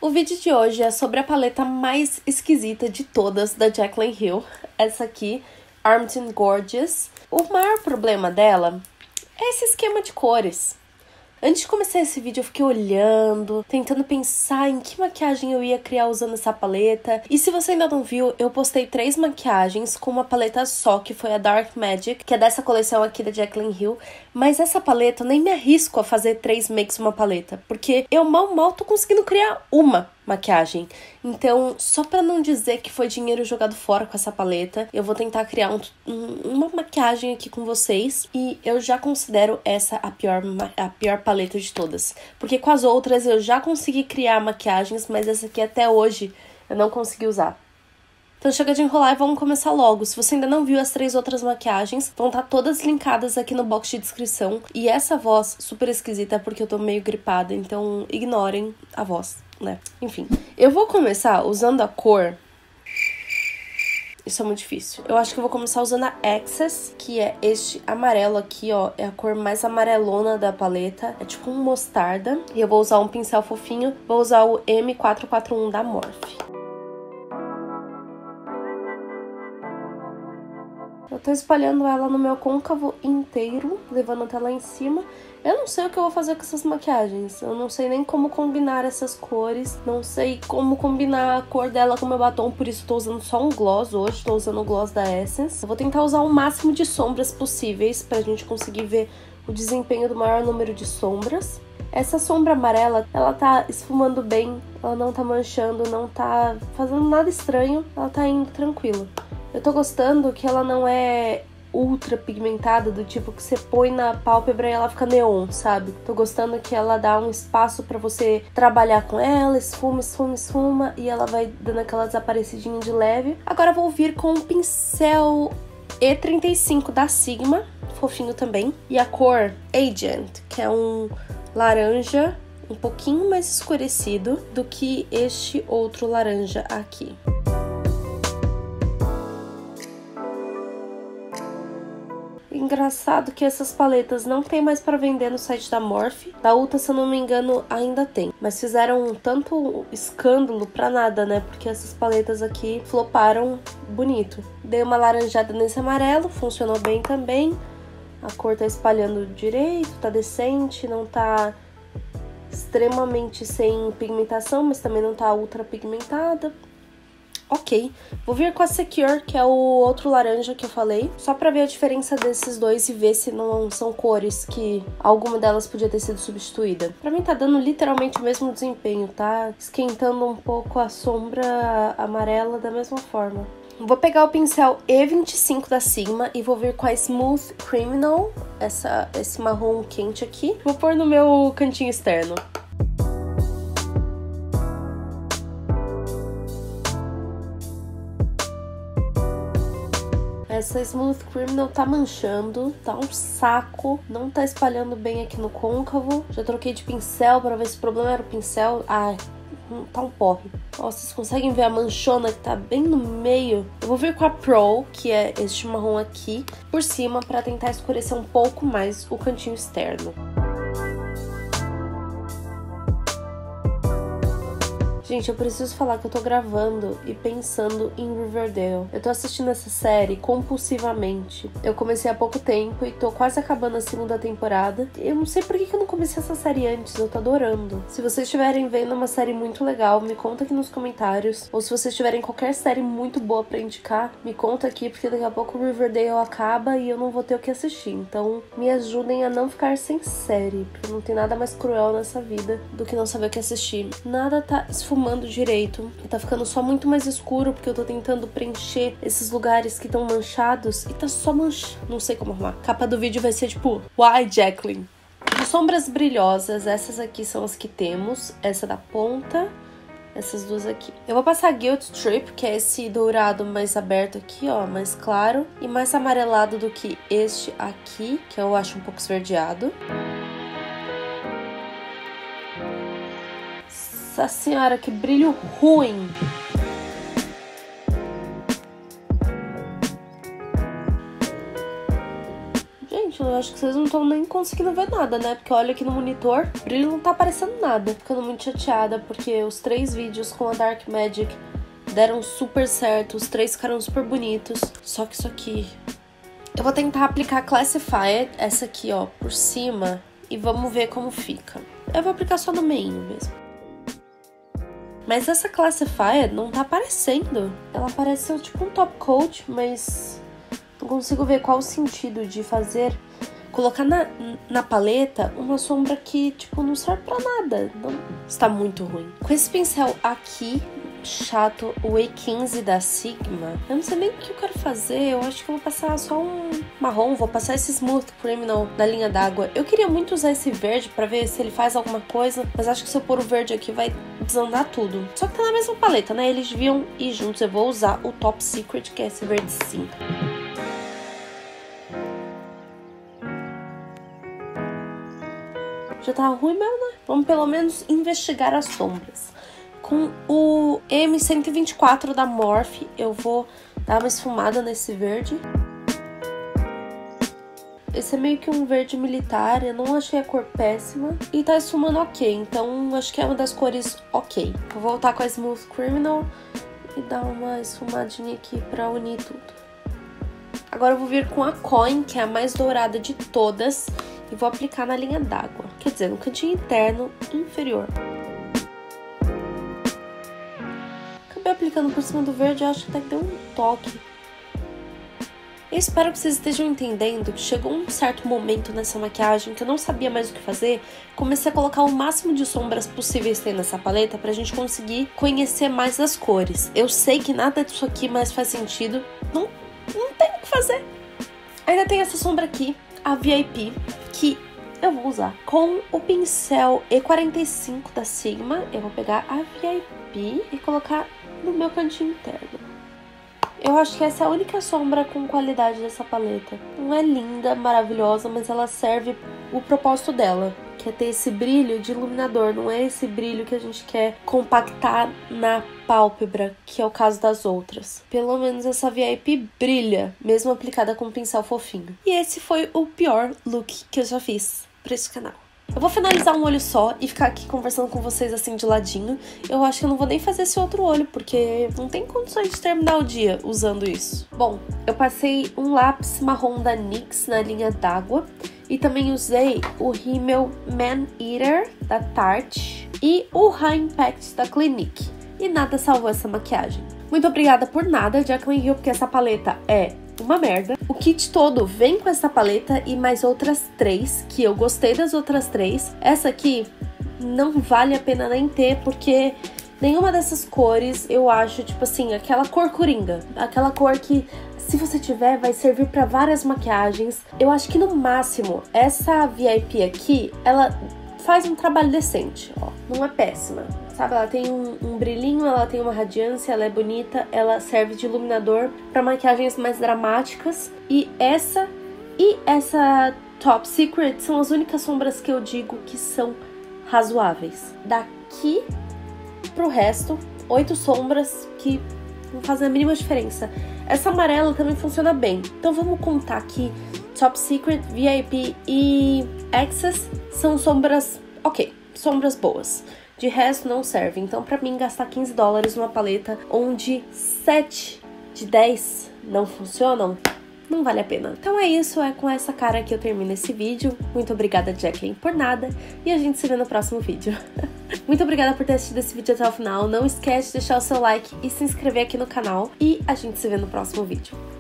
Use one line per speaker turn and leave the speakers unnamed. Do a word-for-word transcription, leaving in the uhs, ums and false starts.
O vídeo de hoje é sobre a paleta mais esquisita de todas da Jaclyn Hill. Essa aqui, Armed and Gorgeous. O maior problema dela é esse esquema de cores. Antes de começar esse vídeo eu fiquei olhando, tentando pensar em que maquiagem eu ia criar usando essa paleta. E se você ainda não viu, eu postei três maquiagens com uma paleta só, que foi a Dark Magic, que é dessa coleção aqui da Jaclyn Hill. Mas essa paleta eu nem me arrisco a fazer três makes uma paleta, porque eu mal mal tô conseguindo criar uma maquiagem. Então, só pra não dizer que foi dinheiro jogado fora com essa paleta, eu vou tentar criar um, um, uma maquiagem aqui com vocês. E eu já considero essa a pior, a pior paleta de todas, porque com as outras eu já consegui criar maquiagens, mas essa aqui até hoje eu não consegui usar. Então chega de enrolar e vamos começar logo. Se você ainda não viu as três outras maquiagens, vão estar todas linkadas aqui no box de descrição. E essa voz super esquisita é porque eu tô meio gripada, então ignorem a voz, né? Enfim, eu vou começar usando a cor... Isso é muito difícil. Eu acho que eu vou começar usando a Access, que é este amarelo aqui, ó. É a cor mais amarelona da paleta. É tipo um mostarda. E eu vou usar um pincel fofinho. Vou usar o M quatro quatro um da Morphe. Eu tô espalhando ela no meu côncavo inteiro, levando até lá em cima. Eu não sei o que eu vou fazer com essas maquiagens. Eu não sei nem como combinar essas cores. Não sei como combinar a cor dela com o meu batom. Por isso tô usando só um gloss hoje. Tô usando o gloss da Essence. Eu vou tentar usar o máximo de sombras possíveis pra gente conseguir ver o desempenho do maior número de sombras. Essa sombra amarela, ela tá esfumando bem. Ela não tá manchando, não tá fazendo nada estranho. Ela tá indo tranquila. Eu tô gostando que ela não é ultra pigmentada, do tipo que você põe na pálpebra e ela fica neon, sabe? Tô gostando que ela dá um espaço pra você trabalhar com ela, esfuma, esfuma, esfuma, e ela vai dando aquela desaparecidinha de leve. Agora eu vou vir com o pincel E trinta e cinco da Sigma, fofinho também, e a cor Agent, que é um laranja um pouquinho mais escurecido do que este outro laranja aqui. Engraçado que essas paletas não tem mais para vender no site da Morphe. Da Ulta, se eu não me engano, ainda tem. Mas fizeram um tanto escândalo pra nada, né? Porque essas paletas aqui floparam bonito. Dei uma laranjada nesse amarelo, funcionou bem também. A cor tá espalhando direito, tá decente, não tá extremamente sem pigmentação, mas também não tá ultra pigmentada. Ok, vou vir com a Secure, que é o outro laranja que eu falei, só pra ver a diferença desses dois e ver se não são cores que alguma delas podia ter sido substituída. Pra mim tá dando literalmente o mesmo desempenho, tá esquentando um pouco a sombra amarela da mesma forma. Vou pegar o pincel E vinte e cinco da Sigma e vou vir com a Smooth Criminal, essa, esse marrom quente aqui. Vou pôr no meu cantinho externo. Essa Smooth Criminal tá manchando, tá um saco, não tá espalhando bem aqui no côncavo. Já troquei de pincel pra ver se o problema era o pincel. Ai, tá um porre. Ó, vocês conseguem ver a manchona que tá bem no meio? Eu vou vir com a Pro, que é este marrom aqui, por cima pra tentar escurecer um pouco mais o cantinho externo. Gente, eu preciso falar que eu tô gravando e pensando em Riverdale. Eu tô assistindo essa série compulsivamente. Eu comecei há pouco tempo e tô quase acabando a segunda temporada. Eu não sei por que eu não comecei essa série antes, eu tô adorando. Se vocês estiverem vendo uma série muito legal, me conta aqui nos comentários. Ou se vocês tiverem qualquer série muito boa pra indicar, me conta aqui, porque daqui a pouco o Riverdale acaba e eu não vou ter o que assistir. Então, me ajudem a não ficar sem série, porque não tem nada mais cruel nessa vida do que não saber o que assistir. Nada tá esfumando direito, tá ficando só muito mais escuro porque eu tô tentando preencher esses lugares que estão manchados e tá só manchado, não sei como arrumar. A capa do vídeo vai ser tipo, why Jaclyn? De sombras brilhosas, essas aqui são as que temos, essa da ponta, essas duas aqui. Eu vou passar Guilt Trip, que é esse dourado mais aberto aqui, ó, mais claro e mais amarelado do que este aqui, que eu acho um pouco esverdeado. Nossa senhora, que brilho ruim! Gente, eu acho que vocês não estão nem conseguindo ver nada, né? Porque olha aqui no monitor, o brilho não tá aparecendo nada. Ficando muito chateada, porque os três vídeos com a Dark Magic deram super certo, os três ficaram super bonitos. Só que isso aqui... Eu vou tentar aplicar a Classifier, essa aqui, ó, por cima, e vamos ver como fica. Eu vou aplicar só no meinho mesmo. Mas essa Classifier não tá aparecendo. Ela apareceu tipo um top coat, mas não consigo ver qual o sentido de fazer... Colocar na, na paleta uma sombra que, tipo, não serve pra nada. Não, está muito ruim. Com esse pincel aqui, chato, o E quinze da Sigma, eu não sei nem o que eu quero fazer. Eu acho que eu vou passar só um marrom. Vou passar esse Smooth Criminal da linha d'água. Eu queria muito usar esse verde pra ver se ele faz alguma coisa, mas acho que se eu pôr o verde aqui vai desandar tudo. Só que tá na mesma paleta, né? Eles deviam ir juntos. Eu vou usar o Top Secret, que é esse verde cinza. Já tá ruim mesmo, né? Vamos pelo menos investigar as sombras. Com o M cento e vinte e quatro da Morphe, eu vou dar uma esfumada nesse verde. Esse é meio que um verde militar, eu não achei a cor péssima. E tá esfumando ok, então acho que é uma das cores ok. Vou voltar com a Smooth Criminal e dar uma esfumadinha aqui pra unir tudo. Agora eu vou vir com a Coin, que é a mais dourada de todas. E vou aplicar na linha d'água, quer dizer, no cantinho interno inferior. Acabei aplicando por cima do verde, eu acho que até que deu um toque. Eu espero que vocês estejam entendendo que chegou um certo momento nessa maquiagem que eu não sabia mais o que fazer. Comecei a colocar o máximo de sombras possíveis que tem nessa paleta pra gente conseguir conhecer mais as cores. Eu sei que nada disso aqui mais faz sentido, não, não tem o que fazer. Ainda tem essa sombra aqui, a V I P, que eu vou usar com o pincel E quarenta e cinco da Sigma. Eu vou pegar a V I P e colocar no meu cantinho interno. Eu acho que essa é a única sombra com qualidade dessa paleta. Não é linda, maravilhosa, mas ela serve o propósito dela, que é ter esse brilho de iluminador. Não é esse brilho que a gente quer compactar na pálpebra, que é o caso das outras. Pelo menos essa V I P brilha, mesmo aplicada com um pincel fofinho. E esse foi o pior look que eu já fiz pra esse canal. Eu vou finalizar um olho só e ficar aqui conversando com vocês assim de ladinho. Eu acho que eu não vou nem fazer esse outro olho, porque não tem condições de terminar o dia usando isso. Bom, eu passei um lápis marrom da NYX na linha d'água. E também usei o rímel Man Eater da Tarte e o High Impact da Clinique. E nada salvou essa maquiagem. Muito obrigada por nada, Jaclyn Hill, porque essa paleta é uma merda. O kit todo vem com essa paleta e mais outras três, que eu gostei das outras três. Essa aqui não vale a pena nem ter, porque nenhuma dessas cores eu acho, tipo assim, aquela cor coringa. Aquela cor que, se você tiver, vai servir pra várias maquiagens. Eu acho que no máximo, essa V I P aqui, ela faz um trabalho decente, ó. Não é péssima. Sabe, ela tem um, um brilhinho, ela tem uma radiância, ela é bonita, ela serve de iluminador para maquiagens mais dramáticas. E essa e essa Top Secret são as únicas sombras que eu digo que são razoáveis. Daqui pro resto, oito sombras que não fazem a mínima diferença. Essa amarela também funciona bem. Então vamos contar aqui, Top Secret, V I P e Access são sombras ok, sombras boas. De resto não serve, então pra mim gastar quinze dólares numa paleta onde sete de dez não funcionam, não vale a pena. Então é isso, é com essa cara que eu termino esse vídeo. Muito obrigada, Jaclyn, por nada, e a gente se vê no próximo vídeo. Muito obrigada por ter assistido esse vídeo até o final, não esquece de deixar o seu like e se inscrever aqui no canal, e a gente se vê no próximo vídeo.